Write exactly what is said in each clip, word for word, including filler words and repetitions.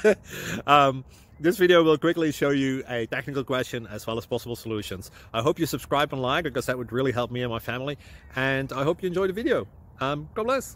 um, this video will quickly show you a technical question as well as possible solutions. I hope you subscribe and like, because that would really help me and my family. And I hope you enjoy the video. Um, God bless.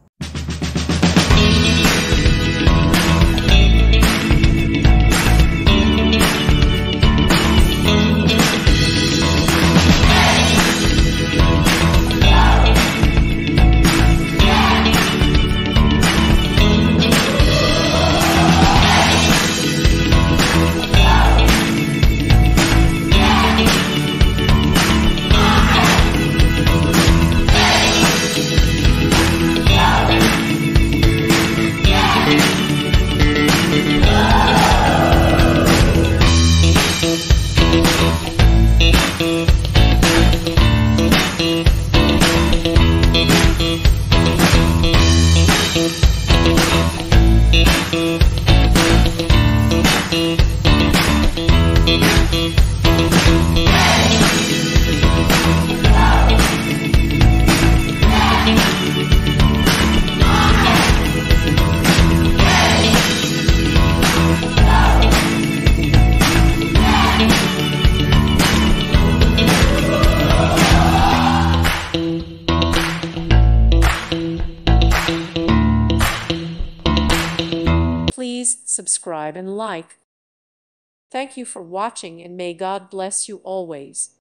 Please subscribe and like. Thank you for watching, and may God bless you always.